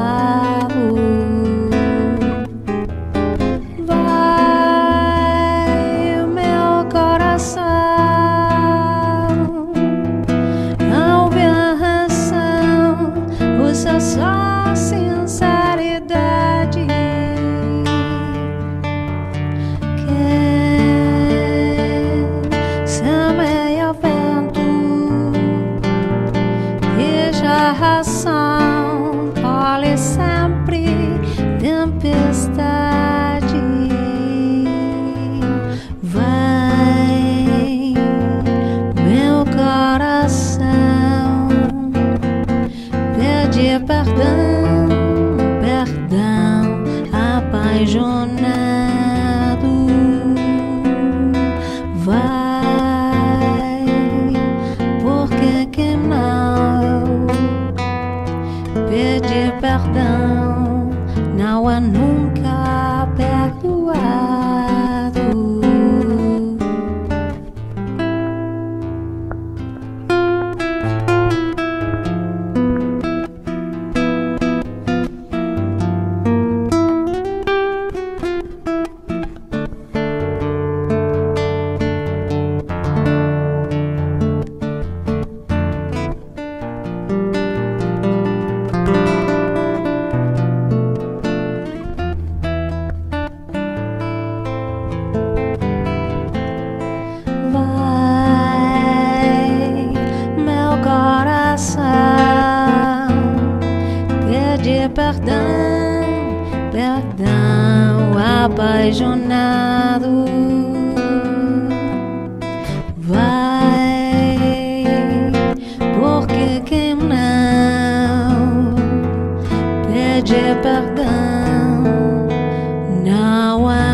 Vai o meu coração ao ver a razão, usa só sinceridade. Quem semeia o vento e já razão colhe sempre tempestade. Vai meu coração pedir perdão, perdão, apaixonado. Vai, porque que não pedir perdão não é nunca perdoado. Pedir perdão, perdão, apaixonado. Vai, porque quem não pedir perdão não é